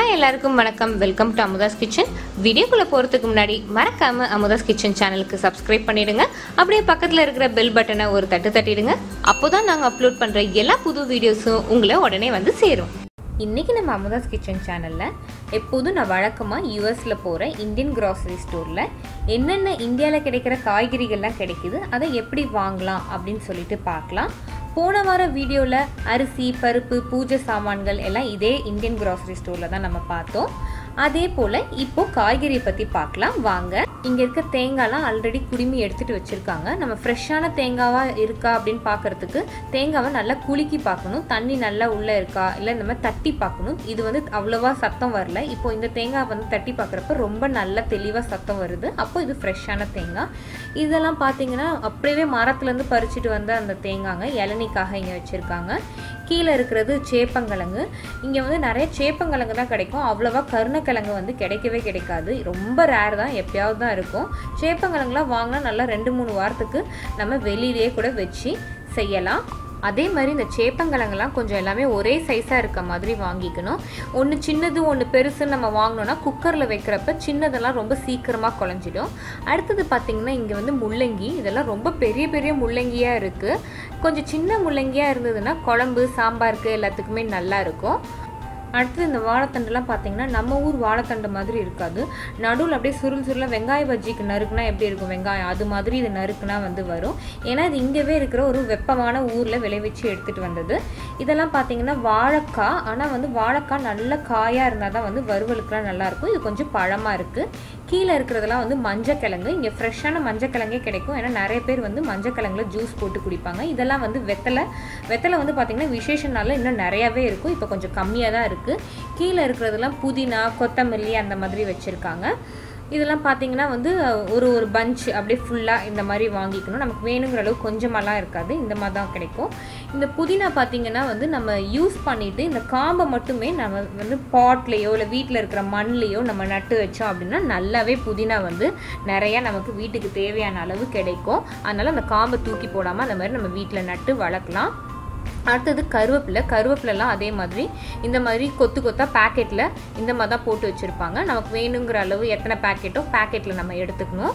Hi எல்லாருக்கும் வணக்கம். Welcome to Amudha's kitchen. வீடியோக்குள்ளே போகிறதுக்கு முன்னாடி மறக்காமல் அமுதாஸ் கிச்சன் சேனலுக்கு சப்ஸ்கிரைப் பண்ணிவிடுங்க. அப்படியே பக்கத்தில் இருக்கிற பெல் பட்டனை ஒரு தட்டு தட்டிடுங்க. அப்போ தான் நாங்கள் அப்லோட் பண்ணுற எல்லா புது வீடியோஸும் உங்களை உடனே வந்து சேரும். இன்றைக்கி நம்ம அமுதாஸ் கிச்சன் சேனலில் எப்போதும் நான் வழக்கமாக யூஎஸில் போகிற இந்தியன் கிராசரி ஸ்டோரில் என்னென்ன இந்தியாவில் கிடைக்கிற காய்கறிகள்லாம் கிடைக்குது, அதை எப்படி வாங்கலாம் அப்படின்னு சொல்லிட்டு பார்க்கலாம். போன வார வீடியோவில் அரிசி, பருப்பு, பூஜை சாமான்கள் எல்லாம் இதே இந்தியன் கிராசரி ஸ்டோரில் தான் நம்ம பார்த்தோம். அதே போல் இப்போது காய்கறியை பற்றி பார்க்கலாம் வாங்க. இங்கே இருக்க தேங்காய்லாம் ஆல்ரெடி குடுமி எடுத்துகிட்டு வச்சுருக்காங்க. நம்ம ஃப்ரெஷ்ஷான தேங்காவாக இருக்கா அப்படின்னு பார்க்குறதுக்கு தேங்காவை நல்லா குலுக்கி பார்க்கணும். தண்ணி நல்லா உள்ளே இருக்கா இல்லை இந்த மாதிரி தட்டி பார்க்கணும். இது வந்து அவ்வளோவா சத்தம் வரல. இப்போ இந்த தேங்காய் வந்து தட்டி பார்க்குறப்ப ரொம்ப நல்லா தெளிவாக சத்தம் வருது. அப்போ இது ஃப்ரெஷ்ஷான தேங்காய். இதெல்லாம் பார்த்தீங்கன்னா அப்படியே மரத்துலேருந்து பறிச்சுட்டு வந்த அந்த தேங்காய்ங்க இளநிக்காக இங்கே வச்சுருக்காங்க. கீழே இருக்கிறது சேப்பங்கிழங்கு. இங்கே வந்து நிறைய சேப்பங்கிழங்கு தான் கிடைக்கும். அவ்வளோவா கருணக்கிழங்கு வந்து கிடைக்கவே கிடைக்காது. ரொம்ப ரேர் தான், எப்பயாவது தான் இருக்கும். சேப்பங்கிழங்குலாம் வாங்கினா நல்லா 2-3 வாரத்துக்கு நம்ம வெளியிலேயே கூட வச்சு செய்யலாம். அதே மாதிரி இந்த சேப்பங்கிழங்கெல்லாம் கொஞ்சம் எல்லாமே ஒரே சைஸாக இருக்க மாதிரி வாங்கிக்கணும். ஒன்று சின்னது ஒன்று பெருசுன்னு நம்ம வாங்கினோன்னா குக்கரில் வைக்கிறப்ப சின்னதெல்லாம் ரொம்ப சீக்கிரமாக குழஞ்சிடும். அடுத்தது பார்த்திங்கன்னா இங்கே வந்து முள்ளங்கி. இதெல்லாம் ரொம்ப பெரிய பெரிய முள்ளங்கியாக இருக்குது. கொஞ்சம் சின்ன முள்ளங்கியாக இருந்ததுன்னா குழம்பு, சாம்பாருக்கு எல்லாத்துக்குமே நல்லா இருக்கும். அடுத்தது இந்த வாழைத்தண்டுலாம் பார்த்திங்கன்னா நம்ம ஊர் வாழைத்தண்டு மாதிரி இருக்காது. நடுவில் அப்படியே சுருளாக வெங்காய பஜ்ஜிக்கு நறுக்குனா எப்படி இருக்கும் வெங்காயம், அது மாதிரி இது நறுக்குனா வந்து வரும். ஏன்னா இது இங்கேவே இருக்கிற ஒரு வெப்பமான ஊரில் விளைவிச்சு எடுத்துகிட்டு வந்தது. இதெல்லாம் பார்த்திங்கன்னா வாழைக்காய். ஆனால் வந்து வாழைக்காய் நல்ல காயாக இருந்தால் தான் வந்து வறுவலுக்குலாம் நல்லாயிருக்கும். இது கொஞ்சம் பழமாக இருக்குது. கீழே இருக்கிறதெல்லாம் வந்து மஞ்சக்கிழங்கு. இங்கே ஃப்ரெஷ்ஷான மஞ்சக்கிழங்கே கிடைக்கும். ஏன்னா நிறைய பேர் வந்து மஞ்சக்கிழங்குல ஜூஸ் போட்டு குடிப்பாங்க. இதெல்லாம் வந்து வெத்தலை வந்து பார்த்திங்கன்னா விசேஷனால இன்னும் நிறையாவே இருக்கும். இப்போ கொஞ்சம் கம்மியாக தான் இருக்குது. கீழே இருக்கிறதெல்லாம் புதினா, கொத்தமல்லி அந்த மாதிரி வச்சுருக்காங்க. இதெல்லாம் பார்த்திங்கன்னா வந்து ஒரு பஞ்ச் அப்படியே ஃபுல்லாக இந்த மாதிரி வாங்கிக்கணும். நமக்கு வேணுங்கிற அளவு கொஞ்சமெல்லாம் இருக்காது, இந்த மாதிரி தான் கிடைக்கும். இந்த புதினா பார்த்திங்கன்னா வந்து நம்ம யூஸ் பண்ணிவிட்டு இந்த காம்பை மட்டுமே நம்ம வந்து பாட்லேயோ இல்லை வீட்டில் இருக்கிற மண்லேயோ நம்ம நட்டு வச்சோம் அப்படின்னா நல்லாவே புதினா வந்து நிறையா நமக்கு வீட்டுக்கு தேவையான அளவு கிடைக்கும். அதனால் அந்த காம்பை தூக்கி போடாமல் அந்த மாதிரி நம்ம வீட்டில் நட்டு வளர்க்கலாம். அடுத்தது கருவேப்பிலெல்லாம் அதே மாதிரி இந்த மாதிரி கொத்து கொத்தாக பேக்கெட்டில் இந்த மாதிரி தான் போட்டு வச்சுருப்பாங்க. நமக்கு வேணுங்கிற அளவு எத்தனை பேக்கெட்டோ பேக்கெட்டில் நம்ம எடுத்துக்கணும்.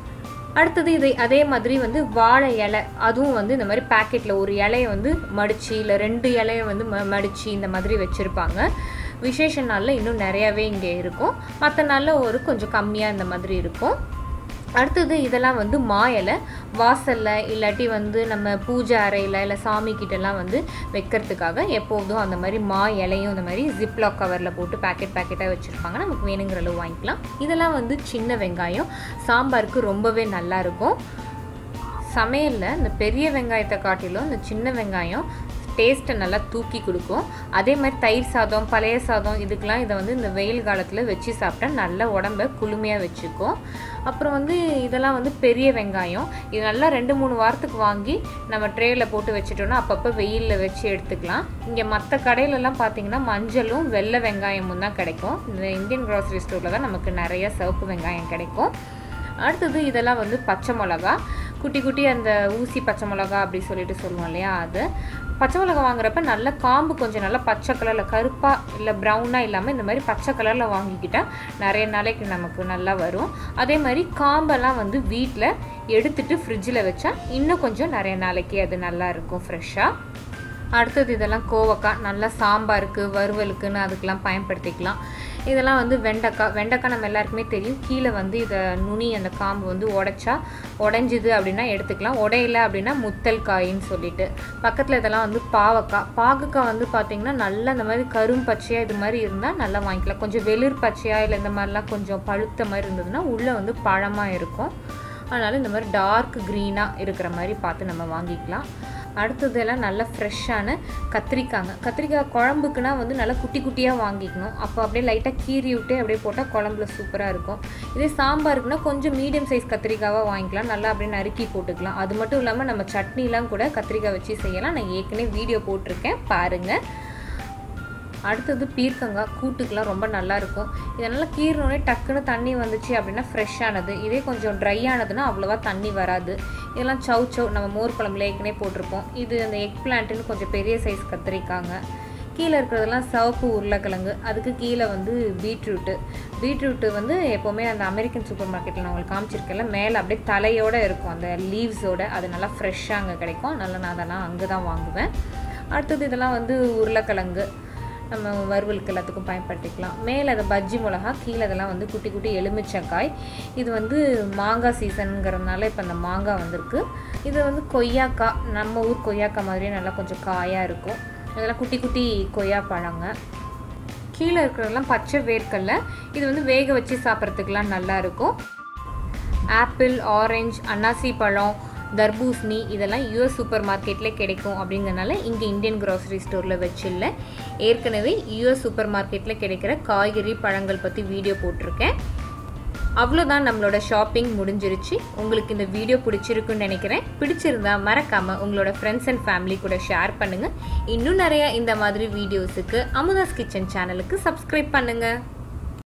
அடுத்தது அதே மாதிரி வந்து வாழை இலை, அதுவும் வந்து இந்த மாதிரி பேக்கெட்டில் ஒரு இலையை வந்து மடித்து இல்லை 2 இலையை வந்து மடித்து இந்த மாதிரி வச்சுருப்பாங்க. விசேஷ நாளில் இன்னும் நிறையாவே இங்கே இருக்கும். மற்ற நாளில் கொஞ்சம் கம்மியாக இந்த மாதிரி இருக்கும். அடுத்தது இதெல்லாம் வந்து மா இலை, வாசலில் இல்லாட்டி வந்து நம்ம பூஜை அறையில் இல்லை சாமிக்கிட்டலாம் வந்து வைக்கிறதுக்காக எப்போதும் அந்த மாதிரி மா இலையும் இந்த மாதிரி ஜிப்லாக் கவரில் போட்டு பேக்கெட்டாக வச்சுருப்பாங்க. நமக்கு வேணுங்கிற அளவு வாங்கிக்கலாம். இதெல்லாம் வந்து சின்ன வெங்காயம், சாம்பாருக்கு ரொம்பவே நல்லாயிருக்கும். சமையலில் இந்த பெரிய வெங்காயத்தை காட்டிலும் இந்த சின்ன வெங்காயம் டேஸ்ட்டை நல்லா தூக்கி கொடுக்கும். அதே மாதிரி தயிர் சாதம், பழைய சாதம் இதுக்கெலாம் இதை வந்து இந்த வெயில் காலத்தில் வச்சு சாப்பிட்டா நல்லா உடம்பை குளுமையாக வச்சுக்கும். அப்புறம் வந்து இதெல்லாம் வந்து பெரிய வெங்காயம். இது நல்லா 2-3 வாரத்துக்கு வாங்கி நம்ம ட்ரேயில் போட்டு வச்சுட்டோன்னா அப்பப்போ வெயிலில் வச்சு எடுத்துக்கலாம். இங்கே மற்ற கடையிலலாம் பார்த்திங்கன்னா மஞ்சளும் வெள்ளை வெங்காயமும் தான் கிடைக்கும். இந்த இந்தியன் கிராசரி ஸ்டோரில் தான் நமக்கு நிறைய சிவப்பு வெங்காயம் கிடைக்கும். அடுத்தது இதெல்லாம் வந்து பச்சை மிளகா, குட்டி குட்டி அந்த ஊசி பச்சை மிளகா அப்படி சொல்லிட்டு சொல்லுவோம் இல்லையா, அது பச்சை மிளகா வாங்குறப்ப நல்ல காம்பு கொஞ்சம் நல்லா பச்சை கலரில், கருப்பாக இல்லை ப்ரௌனாக இல்லாமல் இந்த மாதிரி பச்சை கலரில் வாங்கிக்கிட்டால் நிறைய நாளைக்கு நமக்கு நல்லா வரும். அதே மாதிரி காம்பெல்லாம் வந்து வீட்டில் எடுத்துகிட்டு ஃப்ரிட்ஜில் வச்சா இன்னும் கொஞ்சம் நிறைய நாளைக்கு அது நல்லா இருக்கும் ஃப்ரெஷ்ஷாக. அடுத்தது இதெல்லாம் கோவக்காய், நல்லா சாம்பாருக்கு, வறுவலுக்குன்னு அதுக்கெலாம் பயன்படுத்திக்கலாம். இதெல்லாம் வந்து வெண்டைக்காய் நம்ம எல்லாருக்குமே தெரியும். கீழே வந்து இதை நுனி அந்த காம்பு வந்து உடைஞ்சிது அப்படின்னா எடுத்துக்கலாம். உடையில அப்படின்னா முத்தல் காயின்னு சொல்லிட்டு. பக்கத்தில் இதெல்லாம் வந்து பாகக்காய் வந்து பார்த்திங்கன்னா நல்லா இந்த மாதிரி கரும் பச்சையாக இது மாதிரி இருந்தால் நல்லா வாங்கிக்கலாம். கொஞ்சம் வெளிர் பச்சையாக இல்லை இந்த மாதிரிலாம் கொஞ்சம் பழுத்த மாதிரி இருந்ததுன்னா உள்ளே வந்து பழமாக இருக்கும். அதனால் இந்த மாதிரி டார்க் க்ரீனாக இருக்கிற மாதிரி பார்த்து நம்ம வாங்கிக்கலாம். அடுத்ததெல்லாம் நல்லா ஃப்ரெஷ்ஷான கத்திரிக்காய் குழம்புக்குன்னா வந்து நல்லா குட்டி குட்டியாக வாங்கிக்கணும். அப்போ அப்படியே லைட்டாக கீறி விட்டு அப்படியே போட்டால் குழம்புல சூப்பராக இருக்கும். இதே சாம்பாருக்குன்னா கொஞ்சம் மீடியம் சைஸ் கத்திரிக்காவாக வாங்கிக்கலாம். நல்லா அப்படியே நறுக்கி போட்டுக்கலாம். அது மட்டும் இல்லாமல் நம்ம சட்னிலாம் கூட கத்திரிக்காய் வச்சு செய்யலாம். நான் ஏற்கனவே வீடியோ போட்டிருக்கேன், பாருங்கள். அடுத்தது பீர்க்கங்காய் கூட்டுக்கெலாம் ரொம்ப நல்லாயிருக்கும். இதனால் கீறினோடனே டக்குன்னு தண்ணி வந்துச்சு அப்படின்னா ஃப்ரெஷ்ஷானது. இதே கொஞ்சம் ட்ரை ஆனதுன்னா அவ்வளோவா தண்ணி வராது. இதெல்லாம் சவ் நம்ம மோர் குழம்புல ஏற்கனவே போட்டிருப்போம். இது அந்த எக் பிளான்ட்டுன்னு கொஞ்சம் பெரிய சைஸ் கத்திரிக்காங்க. கீழே இருக்கிறதெல்லாம் சிவப்பு உருளைக்கிழங்கு, அதுக்கு கீழே வந்து பீட்ரூட்டு வந்து எப்போவுமே அந்த அமெரிக்கன் சூப்பர் மார்க்கெட்டில் நான் உங்களுக்கு காமிச்சிருக்கேன்ல, மேலே அப்படியே தலையோடு இருக்கும் அந்த லீவ்ஸோடு, அது நல்லா ஃப்ரெஷ்ஷாக அங்கே கிடைக்கும். அதனால் நான் அதெல்லாம் அங்கே தான் வாங்குவேன். அடுத்தது இதெல்லாம் வந்து உருளைக்கிழங்கு, நம்ம வறுவலுக்கு எல்லாத்துக்கும் பயன்படுத்திக்கலாம். மேலே அதை பஜ்ஜி மிளகா, கீழே இதெல்லாம் வந்து குட்டி குட்டி எலுமிச்சக்காய். இது வந்து மாங்காய் சீசனுங்கிறதுனால இப்போ அந்த மாங்காய் வந்திருக்கு. இது வந்து கொய்யாக்காய், நம்ம ஊர் கொய்யாக்காய் மாதிரியே நல்லா கொஞ்சம் காயாக இருக்கும். இதெல்லாம் குட்டி குட்டி கொய்யா பழங்க. கீழே இருக்கிறதெல்லாம் பச்சை வேர்க்கடலை, இது வந்து வேக வச்சு சாப்பிட்றதுக்கெலாம் நல்லாயிருக்கும். ஆப்பிள், ஆரஞ்சு, அன்னாசி பழம், தர்பூசணி இதெல்லாம் யூஎஸ் சூப்பர் மார்க்கெட்டில் கிடைக்கும். அப்படிங்கிறனால இங்கே இந்தியன் க்ராசரி ஸ்டோரில் வச்சில்ல. ஏற்கனவே யூஎஸ் சூப்பர் மார்க்கெட்டில் கிடைக்கிற காய்கறி பழங்கள் பற்றி வீடியோ போட்டிருக்கேன். அவ்வளோதான், நம்மளோட ஷாப்பிங் முடிஞ்சிருச்சு. உங்களுக்கு இந்த வீடியோ பிடிச்சிருக்குன்னு நினைக்கிறேன். பிடிச்சிருந்தா மறக்காமல் உங்களோட ஃப்ரெண்ட்ஸ் அண்ட் ஃபேமிலி கூட ஷேர் பண்ணுங்கள். இன்னும் நிறையா இந்த மாதிரி வீடியோஸுக்கு அமுதாஸ் கிச்சன் சேனலுக்கு சப்ஸ்கிரைப் பண்ணுங்கள்.